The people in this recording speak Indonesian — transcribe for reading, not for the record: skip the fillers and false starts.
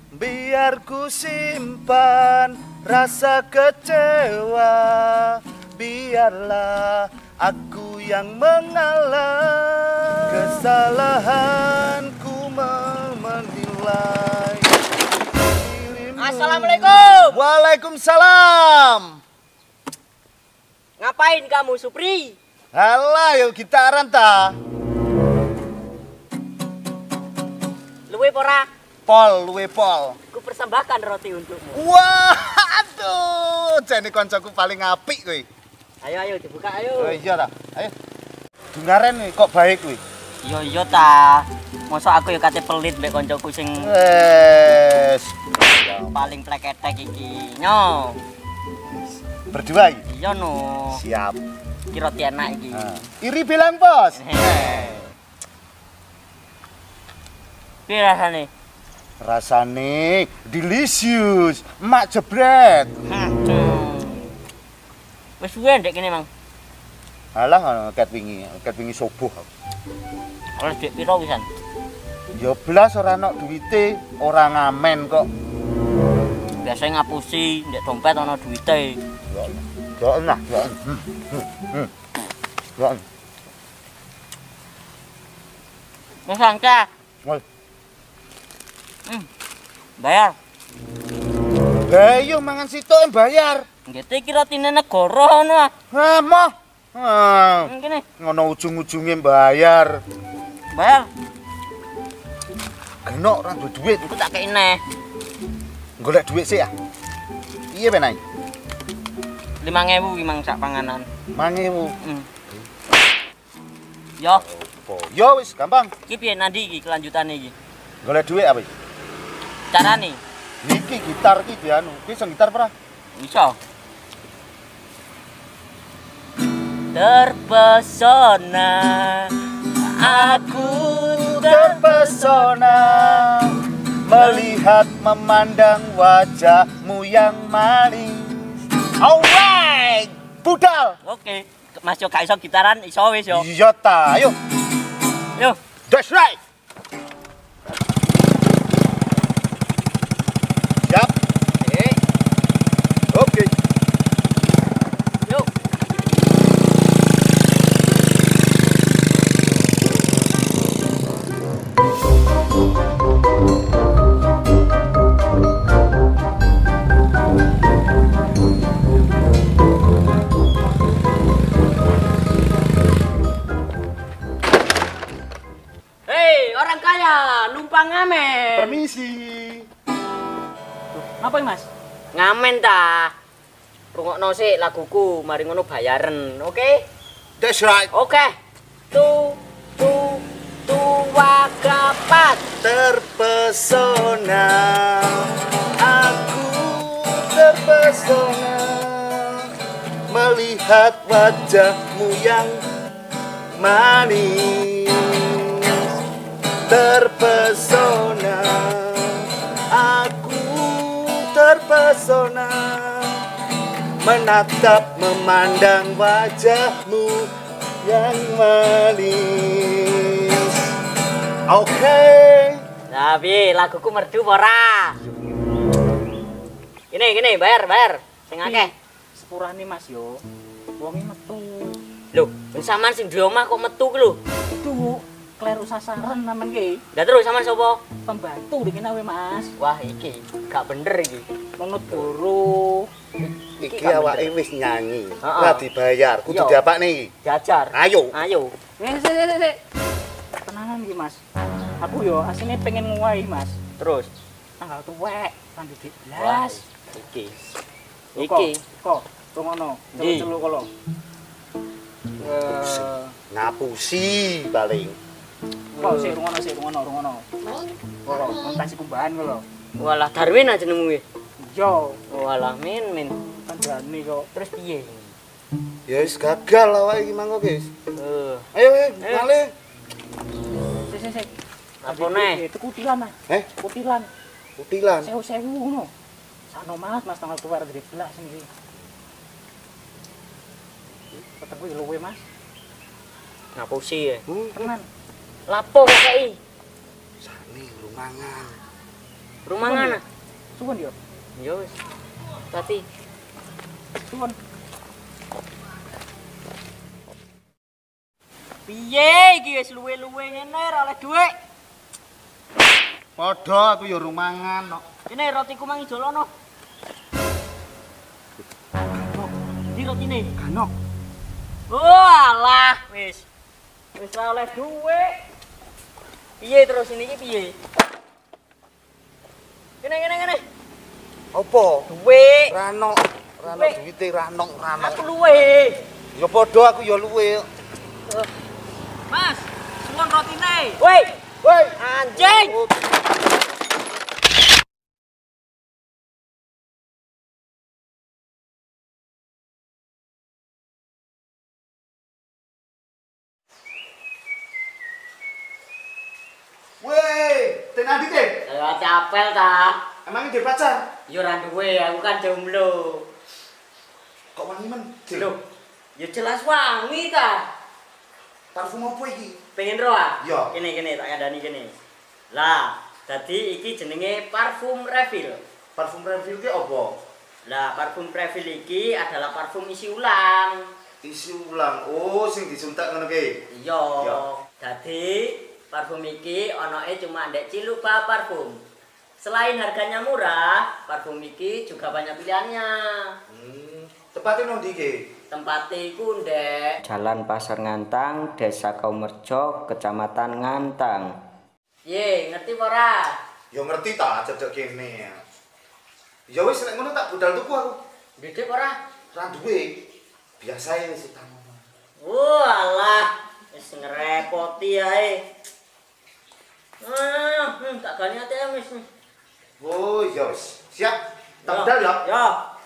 Biar ku simpan rasa kecewa, biarlah aku yang mengalah. Kesalahanku menilai. Assalamualaikum. Waalaikumsalam. Ngapain kamu, Supri? Halah, yuk gitaran ta. Luwe pora? Pol, luwe pol. Ku persembahkan roti untukmu. Wah, aduh, jane koncoku paling apik kowe. Ayo dibuka Oh ayo. iya ta. Ayo. Dungaren nih kok baik kowe. Iya ta. Mosok aku ya kate pelit mbek koncoku sing Wes. paling pleketek iki. Nyo. Berdua iki. Iya no. Siap. Iki roti enak iki. Iri bilang, Bos. Piye rasane? Rasane delicious, emak jebret. Wis suwe ndek kene, Mang. Alah ket wingi subuh. Oleh duit piro wisan? Ya blas ora ana duwite, ora ngamen kok. Biasanya ngapusi ndek dompet ana duwite. Ya enak, ya. Ya. Wis angka. Woi. Bayar. Ayo mangan situ bayar. Ngene iki rotine negara ngono ah. Ha moh. Kene. Ngono ujung-ujunge bayar. Bayar. Genok ora duwe duit. Aku tak kei neh. Golek duit sih ya. Piye penae? 5.000 iki Mang sak panganan. 5.000. Yo, Yo wis gampang. iki piye nandi iki kelanjutane iki? Golek duit apa iki? Carane? Niki gitar iki dianu. Ki sing gitar ora? Iso. Terpesona, aku Terpesona melihat memandang wajahmu yang manis. Alright, budal. Oke, Mas yo gak iso gitaran, iso wis yo. Iya ta, ayo. Yo. That's right. Siap. Oke. Yo. Hei, orang kaya, numpang ngamen. Permisi. Apa Mas? Ngamen ta. Rungokno sik laguku, mari ngono bayaren, oke? That's right. Oke. Wakapat. Terpesona, aku terpesona melihat wajahmu yang manis. Terpesona, aku terpesona menatap memandang wajahmu yang manis. Oke. Tapi laguku merdu ora? Gini, bayar. Sing akeh. Sepurane Mas yo. Wonge metu. Lho, sampean sing di omah kok metu ki lho. Duh, kleru sasaran sampean ki. Lah terus sampean sapa? Pembantu dikene we Mas. Wah, iki gak bener iki. Nunut guru. Iki awake wis nyanyi, Heeh. ora dibayar, kudu Iya. diapakne iki. Jajar. Ayo. Sik. Tenanan iki Mas. Aku yo asine pengen nguwahi Mas. Terus Tanggal tuwek, tanggal 12. iki. Kok ngono. Ndi? Celuk-celuk kok lho. Ngapusi paling. Kok sik rungono. Kok montasi kumbahan kok lho. Walah Darwin aja jenengmu iki. Yo, Walah min. kandhane kok. Terus piye? Ya wis gagal awake iki mangko, guys. Ayo. Ayo, ngale. Sik. Apa neh? Itu kutilan ah. Kutilan. Utilan. Sewu ngono. Sano Mas tanggal tuwek 12 niki. Ketemu luwe Mas. Ngapusi ya. Tenan. Lapo kok kei? Sane urung mangan. Rumah mana? Suwun yo. Yo wis. Tati. Suwun. Piye iki wis luwe-luwe ngene ora oleh dhuwit. Padha aku ya rumangan kok. Kene rotiku mang ijolono. Di rotine. Ganok. Oh alah wis. Wis ora oleh dhuwit. Piye terus ini iki piye? Kene. Apa? Dhuwit. Rano Duit. duwite rano. Aku luwe. Ya padha aku ya luwe. Mas, suwun rotine. Woi, Woi, anjing. woi, tenan dite. Ya capel ta. Emang dia pacar? Yo ora duwe, aku kan jomblo. Kok wangi men? Loh, ya jelas wangi ta. Parfum apa iki? Pengen ro ah? Iya. Kene tak kandhani kene. Lah, dadi iki jenenge parfum refill. Parfum refill ki apa? Lah, parfum refill iki adalah parfum isi ulang. Isi ulang. Oh, sing disuntak ngono ki. Iya. Iya. Dadi parfum iki onoke cuma ndek Cilupa Parfum. Selain harganya murah, parfum iki juga banyak pilihannya. Tepatnya nang ndi ki? Tempatnya iku ndek Jalan Pasar Ngantang, Desa Kaumerjo, Kecamatan Ngantang. Ye, ngerti ora? Ya ngerti ta cedek kene. Ya wis nek ngono tak budal tuku aku. Didik ora? Ra duwe. Biasae wis utang. Walah, wis ngerepoti ae. Tak gani ATM wis. Oh, ya wis. Siap. Tak budal ya. Ya.